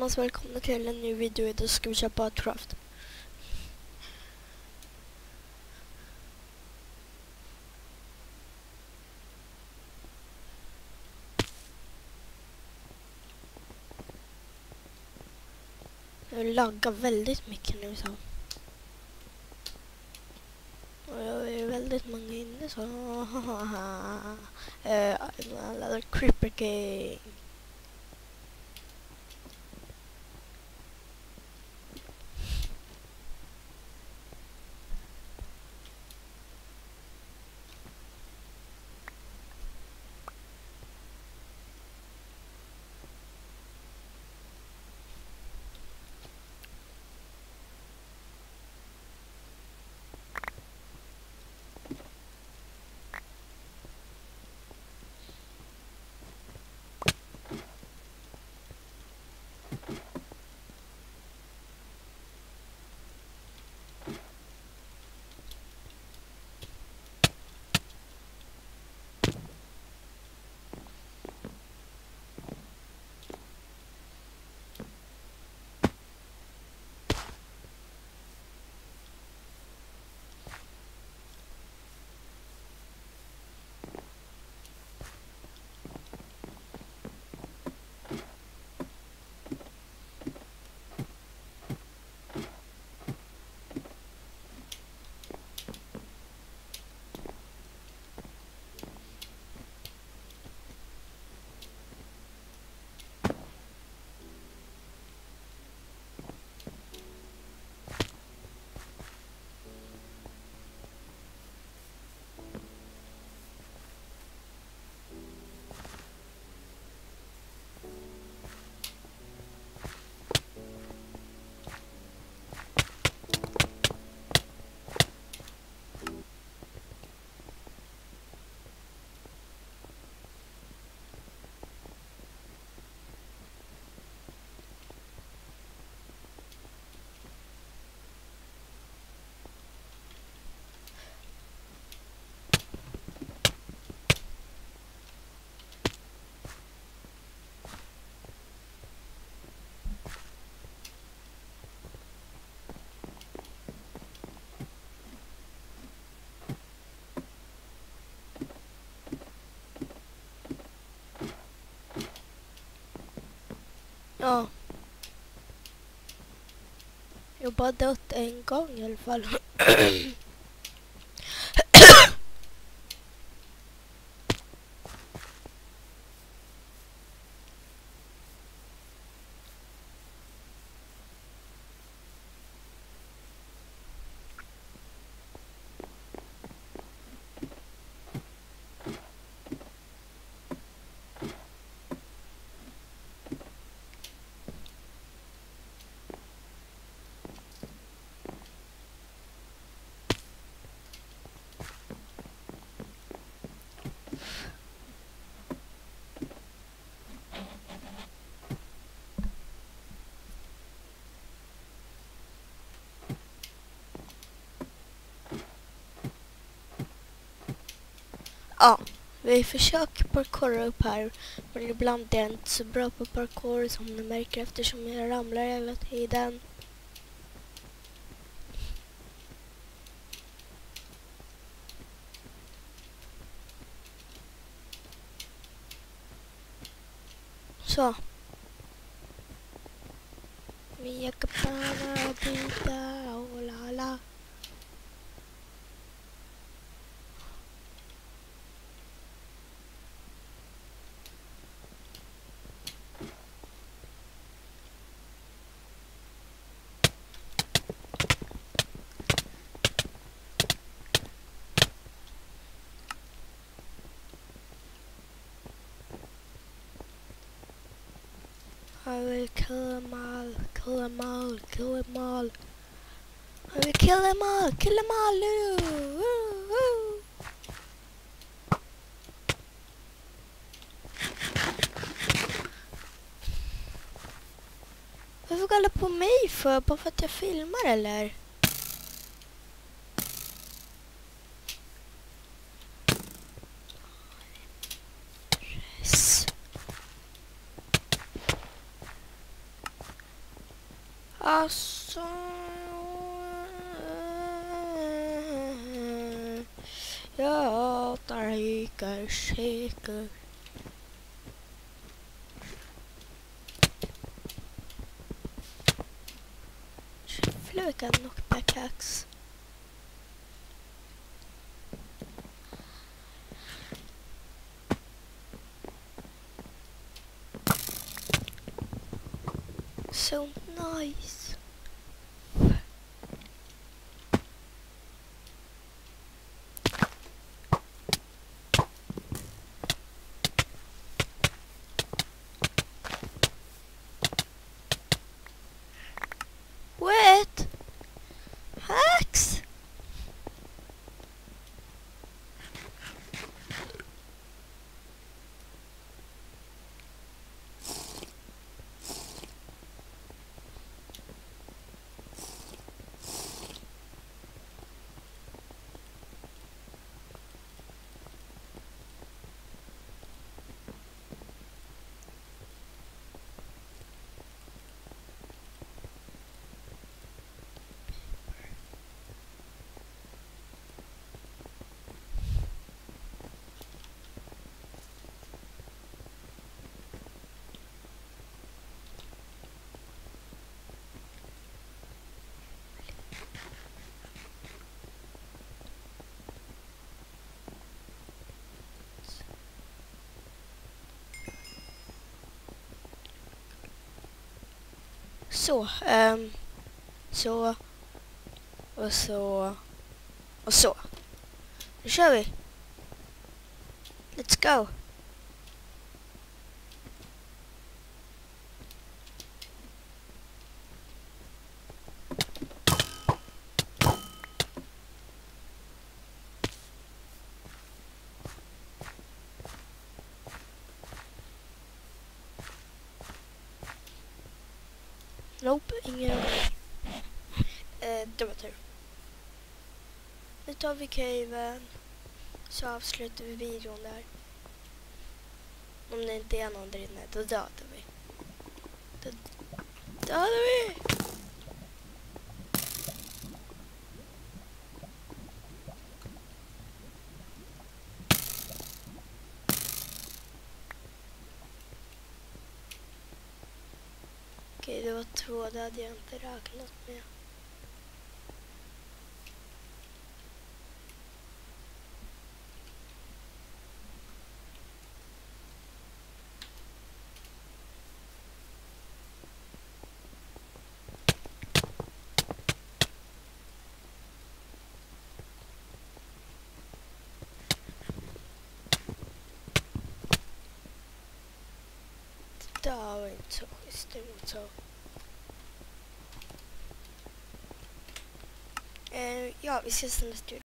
allesammans, välkomna till en ny video. Idag ska vi köra Bathcraft. Jag laggar väldigt mycket nu så. Och jag är väldigt många inne så. Alla Creeper King. Ja. Jag har bara dött en gång i alla fall. Ja, vi försöker parkoura upp här, men ibland är jag inte så bra på parkour som ni märker eftersom jag ramlar hela tiden. Så. Via kapana, bita och lala. I will kill them all, kill them all, kill them all. I will kill them all, kill them all. Varför kallar på mig för? Bara för att jag filmar eller? Alltså... Jag tar hikar säker. Flugan och pickaxe. So nice. What? Hacks? Så, så och så och så. Nu kör vi. Let's go. Nope, ingen. Det var tur. Nu tar vi caven. Så avslutar vi videon där. Om det inte är någon där inne, då dödar vi. Då dödar vi! Okej, det var 2, det hade jag inte räknat med. Det var inte så schysst, det var inte så. Ja, vi ses nästa